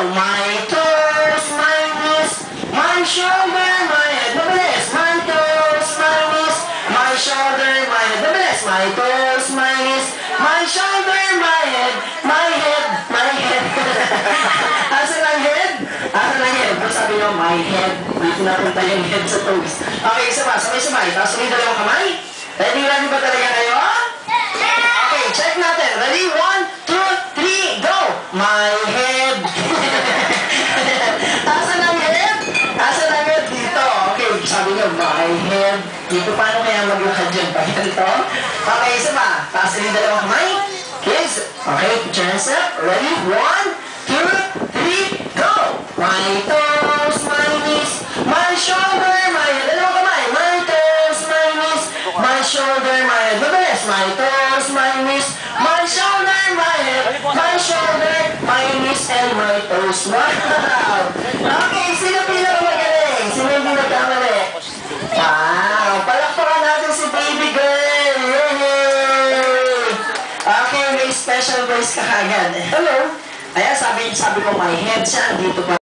My toes, my knees, my shoulder, my head. Mabilis. My toes, my knees, my shoulder, my head. Mabilis. My toes, my knees, my shoulder, my head. My head, my head. Asan ang head? Asan ang head? Kung sabi nyo, my head. Dito napunta yung head sa toes. Okay, isa pa. Sabay-sabay. Tapos may dalawang kamay. Ready ba talaga kayo? Okay, check natin. Ready? 1, 2, 3, go! My head. Asan ang head? Asan ang head? Dito. Okay, sabi nyo, my head. Dito, paano kaya maglakad dyan? Pa ganito? Okay, isa pa. Taas rin dalawang kamay. Kids. Okay, picture hands up. Ready? 1, 2, 3, go! My toes, my knees, my shoulder, my head. Dalawang kamay. My toes, my knees, my shoulder, my head. Mabilis. My toes, my knees, my shoulder, my head, my shoulder, my knees, and my toes. Wow! Okay, sino pinakamagaling? Sino hindi nagkamali? Wow! Palakpakan natin si baby girl! Yay! Okay, may special voice ka agad. Hello! Ayan, sabi ko my head siya. Dito pa.